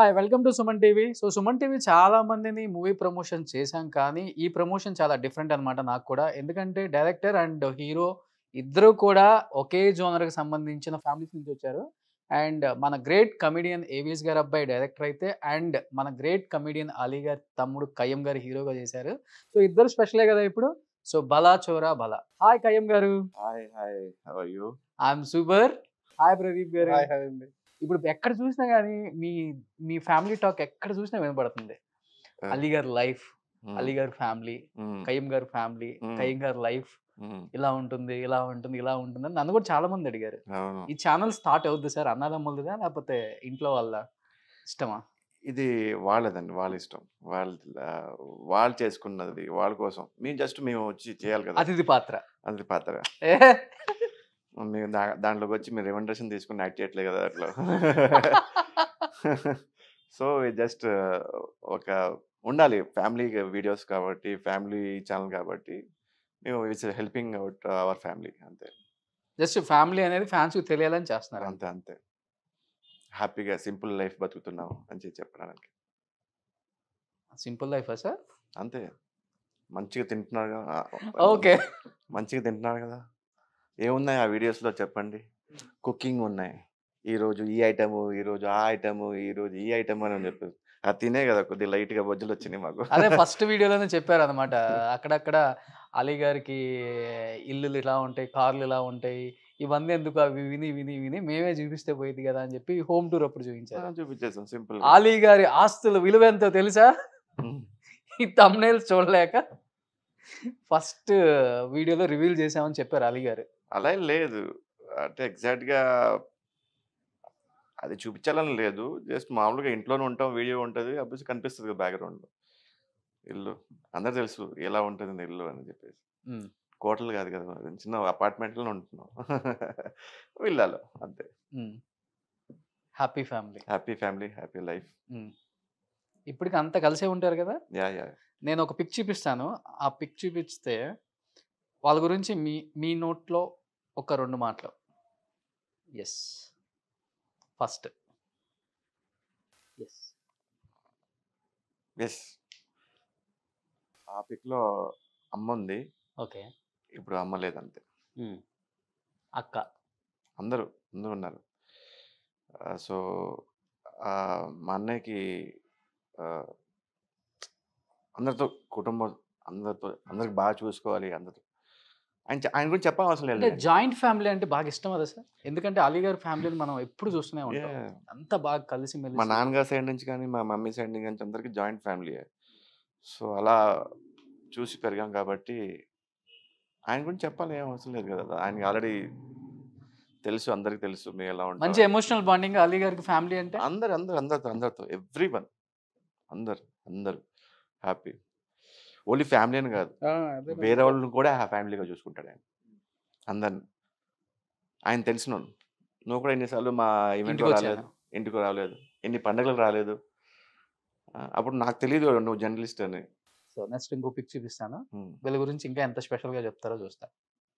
Hi welcome to Suman TV. So Suman TV చాలా మందిని movie promotion చేశాం కానీ ఈ ప్రమోషన్ చాలా డిఫరెంట్ అనమాట నాకు కూడా. ఎందుకంటే డైరెక్టర్ అండ్ హీరో ఇద్దరు కూడా ఒకే జోనర్‌కి సంబంధించిన ఫ్యామిలీస్ నుంచి వచ్చారు. అండ్ మన గ్రేట్ కమెడియన్ ఏవిఎస్ గారి అబ్బాయి డైరెక్టర్ అయితే అండ్ మన గ్రేట్ కమెడియన్ అలీ గారి తమ్ముడు కయ్యం గారు హీరోగా చేశారు. సో ఇద్దరు స్పెషలే కదా ఇప్పుడు. సో బలా చోరా బలా. హాయ్ కయ్యం గారు. Hi hi how are you? I'm super. Hi Pradeep గారు. హాయ్ హాయ్ అండి. ఇప్పుడు ఎక్కడ చూసినా గానీ మీ మీ ఫ్యామిలీ టాక్ ఎక్కడ చూసినా వినపడుతుంది. అలీ గారి లైఫ్, అలీ గారి ఫ్యామిలీ, కయ్యం గారి ఫ్యామిలీ, కయ్యం గారి లైఫ్ ఇలా ఉంటుంది, ఇలా ఉంటుంది, ఇలా ఉంటుంది అని నన్ను కూడా చాలా మంది అడిగారు. ఈ ఛానల్ స్టార్ట్ అవుద్ది సార్ అన్నదమ్ములదా లేకపోతే ఇంట్లో వాళ్ళ ఇష్టమా? ఇది వాళ్ళదండి, వాళ్ళ ఇష్టం. వాళ్ళు చేసుకున్నది వాళ్ళ కోసం. మేము వచ్చి చేయాలి కదా. అతిథి పాత్ర. అది పాత్ర. మేము దాంట్లోకి వచ్చి మీరు రెమండేషన్ తీసుకుని యాక్ట్ చేయట్లేదు కదా అట్లా. సో జస్ట్ ఒక ఉండాలి ఫ్యామిలీ వీడియోస్ కాబట్టి, ఫ్యామిలీ ఛానల్ కాబట్టి మేము it's helping out our family అంతే. జస్ట్ ఫ్యామిలీ అనేది ఫ్యాన్స్ కి తెలియాలని చేస్తున్నారు. అంతే అంతే. హ్యాపీగా సింపుల్ లైఫ్ బతుకుతున్నాం అని చెప్పడానికి. సింపుల్ లైఫా సార్? అంతే. మంచిగా తింటున్నారు కదా. ఓకే. మంచిగా తింటున్నారు కదా. ఏమున్నాయి ఆ వీడియోస్లో చెప్పండి. కుకింగ్ ఉన్నాయి. ఈరోజు ఈ ఐటము, ఈరోజు ఆ ఐటము, ఈరోజు ఈ ఐటమ్ అని చెప్పారు. అది తినే కదా కొద్దిగా లైట్గా బొజ్జులు వచ్చినాయి మాకు. అదే ఫస్ట్ వీడియోలోనే చెప్పారు అనమాట. అక్కడక్కడ అలీ గారికి ఇల్లులు ఇలా ఉంటాయి, కార్లు ఇలా ఉంటాయి, ఇవన్నీ ఎందుకు అవి విని విని విని మేమే చూపిస్తే పోయింది కదా అని చెప్పి హోమ్ టూర్ అప్పుడు చూపించారు. చూపించేసాం సింపుల్. అలీ గారి ఆస్తుల విలువ ఎంతో తెలుసా? ఈ థంబ్నెయిల్స్ చూడలేక ఫస్ట్ వీడియోలో రివీల్ చేసామని చెప్పారు అలీ గారు. అలా లేదు అంటే ఎగ్జాక్ట్గా అది చూపించాలని లేదు. జస్ట్ మామూలుగా ఇంట్లోనే ఉంటాం, వీడియో ఉంటుంది, అప్పుడు కనిపిస్తుంది కదా బ్యాక్గ్రౌండ్లో ఇల్లు. అందరు తెలుసు ఎలా ఉంటుంది ఇల్లు అని చెప్పేసి. కోటలు కాదు కదా, చిన్న అపార్ట్మెంట్లో ఉంటున్నాం. విల్లాలో అంతే. Happy family, happy family, happy life. ఇప్పటికి అంతా కలిసే ఉంటారు కదా. Yeah yeah. నేను ఒక పిక్ చూపిస్తాను. ఆ పిక్ చూపిస్తే వాళ్ళ గురించి మీ నోట్లో ఒక 2 మాటలు. Yes first yes yes. ఆ పిక్లో అమ్మ ఉంది. ఓకే. ఇప్పుడు అమ్మ లేదంతే. అక్క అందరూ ఉన్నారు. సో మా అన్నయ్యకి అందరితో కుటుంబం, అందరికి బాగా చూసుకోవాలి. ఆయన గురించి చెప్పాల్సిన అవసరం లేదు. అంటే జాయింట్ ఫ్యామిలీ అంటే బాగా ఇష్టం కదా సార్? ఎందుకంటే అలీ గారి ఫ్యామిలీని మనం ఎప్పుడు చూస్తూనే ఉంటాం. అంత బాగా కలిసి మెలిసి. మా నాన్నగారి సైడ్ నుంచి కానీ మా మమ్మీ సైడ్ నుంచి కానీ అందరికి జాయింట్ ఫ్యామిలీ. సో అలా చూసి పెరిగాం కాబట్టి ఆయన గురించి చెప్పాలి ఏం అవసరం లేదు కదా. ఆయనకి ఆల్రెడీ తెలుసు, అందరికి తెలుసు మేము ఎలా ఉంటాం. మంచి ఎమోషనల్ బాండింగ్ అలీ గారికి ఫ్యామిలీ అంటే. అందరితో ఎవ్రీవన్ అందరు హ్యాపీ. ఓన్లీ ఫ్యామిలీ అని కాదు, వేరే వాళ్ళని కూడా ఫ్యామిలీగా చూసుకుంటాడు ఆయన అందరిని. ఆయన తెలిసిన నువ్వు కూడా ఎన్నిసార్లు మా ఈవెంట్లో రాలేదు, ఇంటికి రాలేదు, ఎన్ని పండుగలు రాలేదు. అప్పుడు నాకు తెలియదు నువ్వు జర్నలిస్ట్ అని. సో నెక్స్ట్ ఇంకో పిక్ చూపిస్తాను. వీళ్ళ గురించి ఇంకా ఎంత స్పెషల్గా చెప్తారో చూస్తా.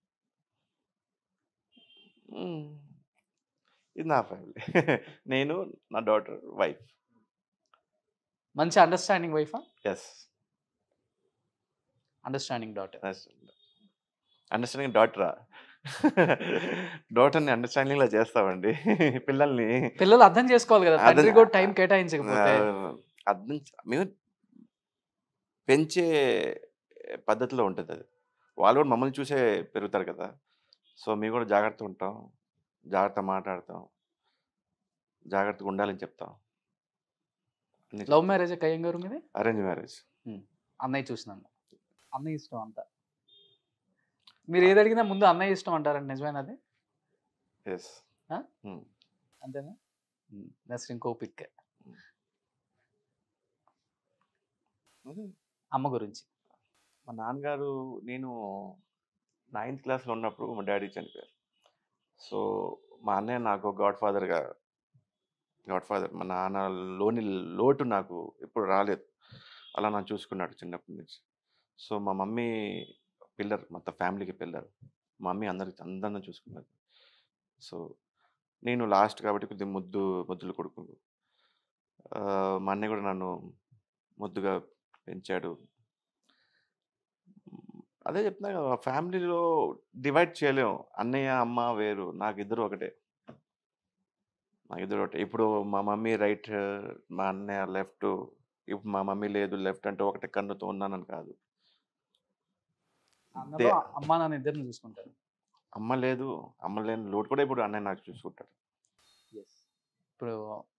ఇది నా ఫ్యామిలీ. నేను, నా డాటర్, వైఫ్. మంచి అండర్స్టాండింగ్ వైఫా? ఎస్. Understanding daughter. అండర్స్టాండింగ్ డాటరా? డాటర్ని అండర్స్టాండింగ్ లా చేస్తామండి. పిల్లలు అర్థం చేసుకోవాలి కదా, తండ్రి కూడా టైం కేటాయించకపోతే. మేము పెంచే పద్ధతిలో ఉంటుంది అది. వాళ్ళు కూడా మమ్మల్ని చూసే పెరుగుతారు కదా. సో మేము కూడా జాగ్రత్తగా ఉంటాం, జాగ్రత్తగా మాట్లాడతాం, జాగ్రత్తగా ఉండాలని చెప్తాం. లవ్ మ్యారేజ్ కయ్యం గారు మీది? Arrange marriage. అన్నయ్య చూసినాను. అన్నయ్య ఇష్టం అంతా. మీరు ఏది అడిగినా ముందు అన్నయ్య ఇష్టం అంటారండి, నిజమేనది? ఎస్. అంతేనా? నెక్స్ట్ ఇంకో పిక్. అమ్మ గురించి. మా నాన్నగారు, నేను 9th క్లాస్లో ఉన్నప్పుడు మా డాడీ చనిపోయారు. సో మా అన్నయ్య నాకు గాడ్ ఫాదర్. మా నాన్నలోని లోటు నాకు ఎప్పుడు రాలేదు. అలా నన్ను చూసుకున్నాడు చిన్నప్పటి నుంచి. సో మా మమ్మీ పిల్లర్, మొత్తం ఫ్యామిలీకి పిల్లర్. మా మమ్మీ అందరిని చూసుకున్నది. సో నేను లాస్ట్ కాబట్టి కొద్దిగా ముద్దులు కొడుకు. మా అన్నయ్య కూడా నన్ను ముద్దుగా పెంచాడు. అదే చెప్తున్నా కదా! ఫ్యామిలీలో డివైడ్ చేయలేం. అన్నయ్య, అమ్మ వేరు. నాకిద్దరు ఒకటే. నాకిద్దరు ఒకటే. ఇప్పుడు మా మమ్మీ రైట్, మా అన్నయ్య లెఫ్టు. ఇప్పుడు మా మమ్మీ లేదు, లెఫ్ట్ అంటే ఒకటే కన్నుతో ఉన్నానని కాదు. దే అన్నలో అమ్మా, నాన్న ఇద్దరిని చూసుకుంటారు. అమ్మ లేదు. అమ్మ లేని లోటు కూడా ఇప్పుడు అన్నయ్య నాకు చూసుకుంటాడు. యెస్. ఇప్పుడు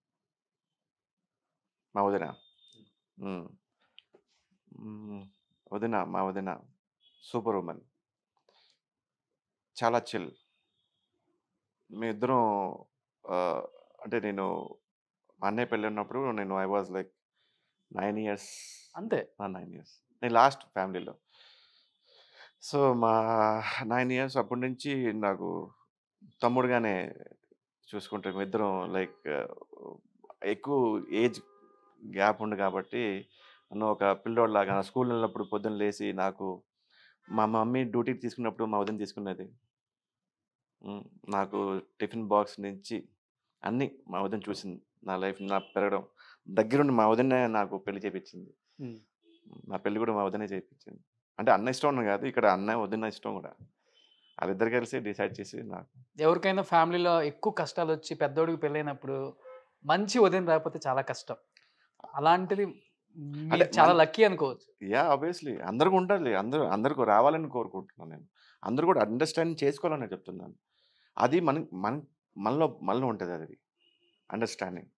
మా వదిన. హ్మ్. హ్మ్. మా వదిన సూపర్ వుమన్. చాలా చిల్. మేమిద్దరం ఆహ్, అంటే నేను మా అన్నయ్య పెళ్ళున్నప్పుడు ఐ వాస్ లైక్ 9 ఇయర్స్. అంతే. 9 ఇయర్స్. నేను లాస్ట్ ఫ్యామిలీలో. సో, మా 9 ఇయర్స్ అప్పటి నుంచి నాకు తమ్ముడుగానే చూసుకుంటాం. మేమిద్దరం లైక్ ఎక్కువ ఏజ్ గ్యాప్ ఉంది కాబట్టి నన్ను ఒక పిల్లోడిలాగా స్కూల్ వెళ్ళినప్పుడు పొద్దున్న లేసి నాకు మా మమ్మీ డ్యూటీకి తీసుకున్నప్పుడు మా వదిన తీసుకునేది. హ్మ్. నాకు టిఫిన్ బాక్స్ నుంచి అన్నీ మా వదిన చూసింది. నా లైఫ్ నా పెరగడం. దగ్గరుండి మా వదినే నాకు పెళ్లి చేపిచ్చింది. హ్మ్. నా పెళ్లి కూడా మా వదినే చేపిచ్చింది. అంటే అన్న ఇష్టం అని కాదు. ఇక్కడ అన్న, వదిన ఇష్టం కూడా. ఆళ్ళిద్దరు కలిసి డిసైడ్ చేసి నాకు ఎవరికైనా ఫ్యామిలీలో ఎక్కువ కష్టాలొచ్చి పెద్దోడికి పెళ్ళైనప్పుడు మంచి వదిన రాకపోతే చాలా కష్టం. అలాంటిది అంటే మీరు చాలా లక్కీ అనుకోవచ్చు. యాహ్! ఆబ్వియస్లీ. అందరికి ఉండాలి. అందరికి రావాలని కోరుకుంటున్నాను నేను. అందరూ కూడా అండర్‌స్టాండ్ చేసుకోవాలనే చెప్తున్నాను. అది మనలో ఉంటదది. అండర్‌స్టాండింగ్.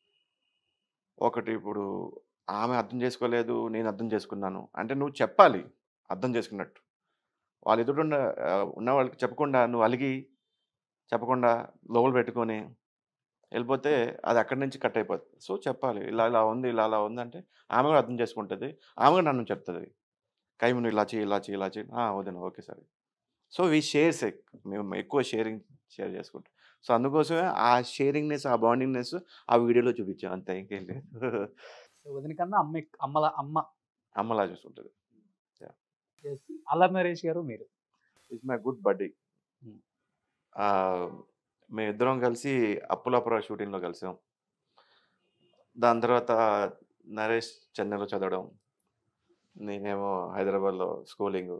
ఒకటి ఇప్పుడు ఆమె అర్థం చేసుకోలేదు, నేను అర్థం చేసుకున్నాను. అంటే నువ్వు చెప్పాలి అర్థం చేసుకున్నట్టు. వాళ్ళ ఎదురుగుండా ఉన్న వాళ్ళకి చెప్పకుండా నువ్వు అలిగి, చెప్పకుండా లోపల పెట్టుకొని ఎళ్ళిపోతే అది అక్కడి నుంచి కట్ అయిపోద్ది. సో, చెప్పాలి. ఇలా ఉంది, ఇలా ఉందంటే ఆమె కూడా అర్థం చేసుకుంటది. ఆమె కూడా నన్ను చెప్తది. "ఖైము నువ్వు ఇలా చెయ్యి, ఇలా చెయ్యి, ఇలా చెయ్యి." "ఆ! వదిన ఓకే సరే." సో, వి షేర్స్ మేము ఎక్కువ షేర్ చేసుకుంటాం. సో, అందుకోసమే ఆ షేరింగ్‌నెస్, ఆ బాండింగ్‌నెస్ ఆ వీడియోలో చూపించాం అంతే ఇంకేం లేదు. సో, వదిన కన్నా అమ్మ. అమ్మలా చూసుకుంటది. యాహ్! యెస్. అల్లరి నరేష్ గారు మీరు. ఈస్ మై గుడ్ బడ్డీ. హ్మ్. ఆహ్, మేమిద్దరం కలిసి 'అప్పులపుర' షూటింగ్‌లో కలిసాం. దాని తర్వాత నరేష్ చెన్నైలో చదవడం. నేనేమో హైదరాబాద్‌లో స్కూలింగు.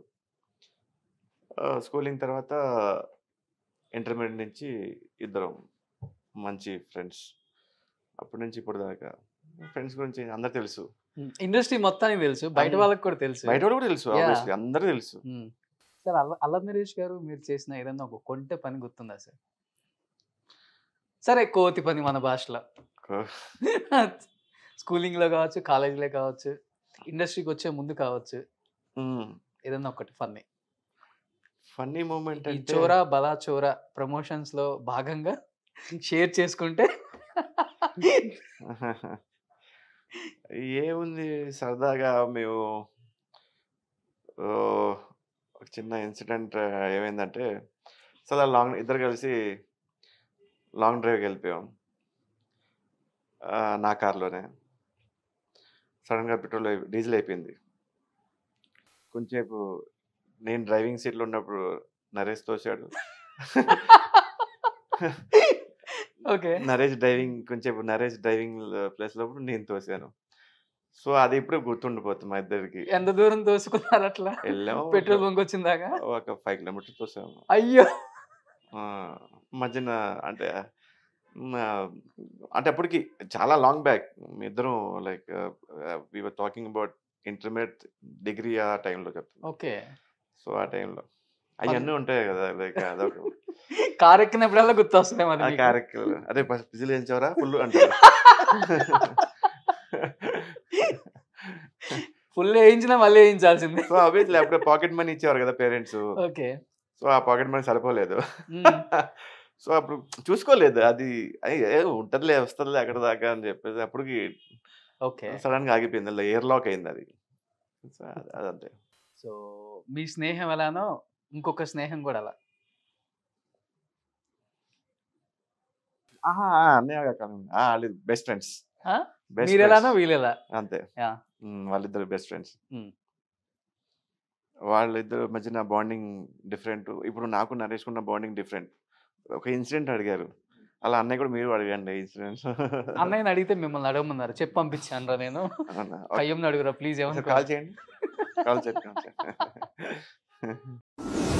స్కూలింగ్ తర్వాత ఇంటర్మీడియేట్ నుంచి ఇద్దరం మంచి ఫ్రెండ్స్. అప్పటి నుంచి ఇప్పటిదాకా ఫ్రెండ్స్ గురించి అందరికి తెలుసు. హ్మ్. ఇండస్ట్రీ మొత్తానికి తెలుసు. బయట అన్ వాళ్ళకి కూడా తెలుసు. బయట వాళ్ళకి కూడా తెలుసు యాహ్! ఆబ్వియస్లీ అందరికి తెలుసు. హ్మ్. సార్ అల్లరి నరేష్ గారు మీరు చేసిన ఏదన్నా ఒక కొంటె పని గుర్తుందా సార్? సరే కోతి పని మన భాషలో. కొ స్కూలింగ్‌లో కావచ్చు, కాలేజీలో కావచ్చు, ఇండస్ట్రీకొచ్చే ముందు కావచ్చు. హ్మ్. ఏదన్నా ఒకటి ఫన్నీ. ఫన్నీ మూమెంట్ ఈ అంటే చోరా బలా చోరా ప్రమోషన్స్‌లో భాగంగా షేర్ చేసుకుంటే ఏముంది సరదాగా మేము ఓహ్! ఒక చిన్న ఇన్సిడెంట్ ఏమైందంటే సరదా ఇద్దరు కలిసి లాంగ్ డ్రైవ్‌కెళ్ళిపోయాం. నా కార్‌లోనే. సడెన్‌గా డీజిల్ అయిపోయింది. కొంచేపు నేను డ్రైవింగ్ సీట్‌లో ఉన్నప్పుడు నరేష్ తోసాడు. ఓకే. నరేష్ డ్రైవింగ్ ప్లేస్‌లో నేను తోసాను. సో, అది ఇప్పుడే గుర్తుండిపోతుంది మా ఇద్దరికి. ఎంత దూరం తోసుకున్నారట్లా? ఎళ్ళాము పెట్రోల్ బంకొచ్చిందాకా? ఒక 5 కిలోమీటర్స్ తోసాము. అయ్యో! ఆ! మధ్యన అంటే అంటే అప్పటికి చాలా లాంగ్ బ్యాక్. మేమిద్దరం like we were talking about intermediate degree ఆ టైంలో చెప్తున్నా. ఓకే. సో, ఆ టైంలో. పన్ అయన్నీ ఉంటాయి గదా! లైక్ అదొక కారెక్కినప్పుడల్లా గుర్తొస్తాయేమో అది ఆ మీకు. క్యారెక్టర్. "అరే! డీజిల్ ఏయించావురా ఫుల్లు" అంటాడు. ఫుల్ ఏయించినా మళ్ళీ ఏయించాల్సిందే. సో, ఆబ్వియస్లీ అప్పుడే పాకెట్ మనీ ఇచ్చేవారు గదా! పేరెంట్సు. ఓకే. సో, ఆ పాకెట్ మనీ సరిపోలేదు. హ్మ్. సో, అప్పుడు చూసుకోలేదు. అది ఉంటదిలే, వస్తదిలే అక్కడి దాకా అని జెప్పేసి అప్పటికి ఓకే. సడెన్‌గా ఆగిపోయింది. అలా ఎయిర్ లాక్ అయిందది. సో, అదంతే. సో, మీ స్నేహం ఎలానో ఇంకొక స్నేహం గూడా అలా. అహా! ఆ! అన్నయ్య కాకుండా ఆళ్ళు బెస్ట్ ఫ్రెండ్స్. ఆ? Best friends. మీరెలానో వీళ్ళెలా. అంతే. యాహ్! వాళ్ళిద్దరు బెస్ట్ ఫ్రెండ్స్. హ్మ్. వాళ్ళిద్దరి మధ్యన బాండింగ్ డిఫరెంట్. ఇప్పుడు నాకు నరేష్‌కున్న బాండింగ్ డిఫరెంట్. ఒక ఇన్సిడెంట్ అడిగారు. అలా అన్నయ్య కూడా మీరు అడగండి ఇన్సూరెన్స్. అన్నయ్యని అడిగితే మిమ్మల్ని అడగమన్నారు. చెప్పి పంపించానురా నేను. అవునా? ఓకే. ఖయ్యంని అడుగురా ప్లీజ్ ఒకసారి ఏమనుకోవద్దు. కాల్ చేయండి. కాల్ చేయండి.